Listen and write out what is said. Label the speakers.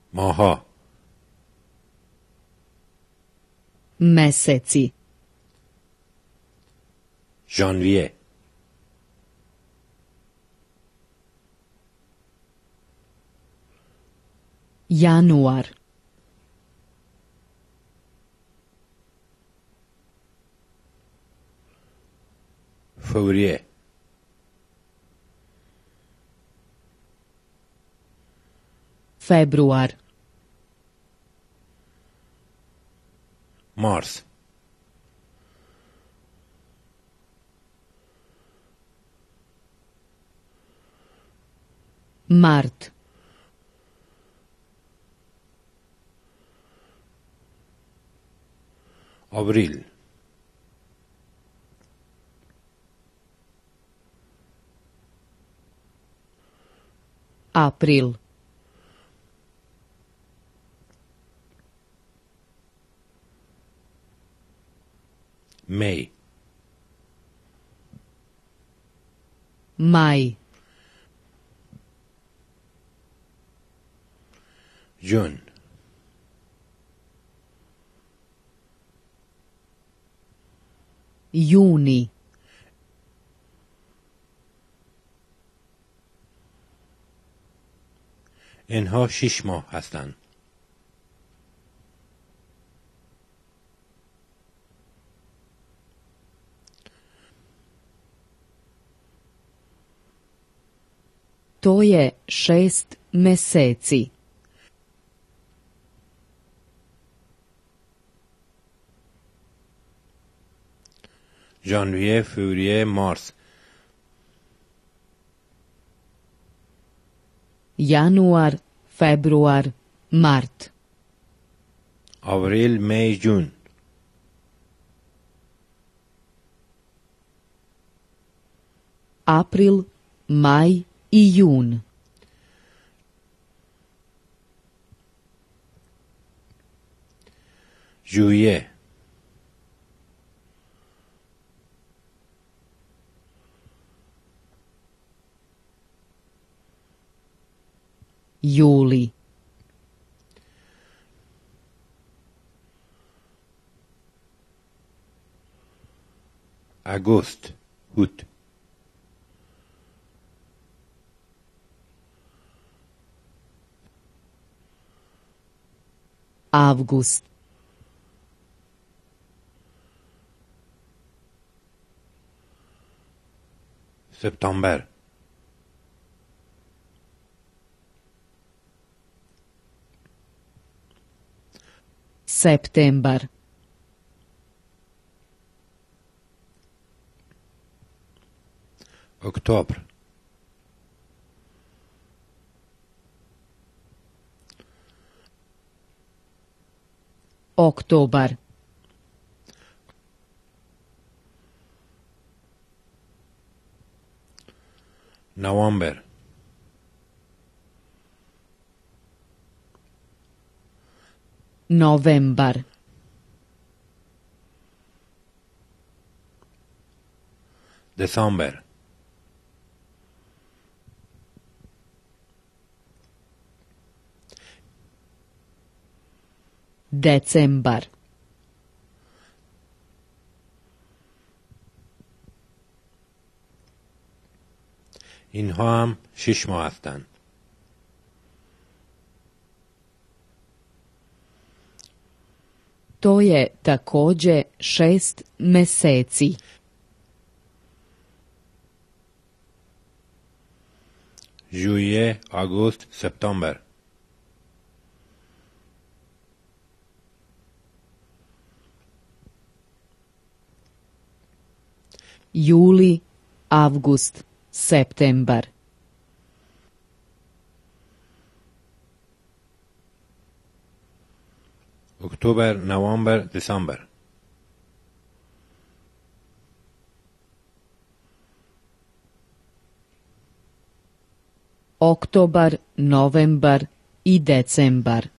Speaker 1: ماها.
Speaker 2: meseci,
Speaker 1: ژانویه.
Speaker 2: januar,
Speaker 1: فوریه.
Speaker 2: februar,
Speaker 1: مارس.
Speaker 2: mart,
Speaker 1: آوریل.
Speaker 2: april,
Speaker 1: می.
Speaker 2: maj,
Speaker 1: جون.
Speaker 2: juni,
Speaker 1: اینها 6 ماه هستند.
Speaker 2: to je 6 meseci.
Speaker 1: ژانویه، فوریه، مارس.
Speaker 2: januar, februar, mart,
Speaker 1: آوریل، می، جون.
Speaker 2: april, maj i jun,
Speaker 1: ژوئیه.
Speaker 2: juli,
Speaker 1: اگوست، اوت.
Speaker 2: avgust,
Speaker 1: سپتامبر.
Speaker 2: septembar,
Speaker 1: اکتبر.
Speaker 2: oktobar,
Speaker 1: نوامبر.
Speaker 2: novembar,
Speaker 1: دسامبر.
Speaker 2: decembar,
Speaker 1: اینها هم 6 ماه هستند.
Speaker 2: to je također 6 meseci.
Speaker 1: ژوئیه، آگوست، سپتامبر.
Speaker 2: juli, avgust, septembar,
Speaker 1: اکتبر، نوامبر، دسامبر.
Speaker 2: oktobar, novembar i decembar.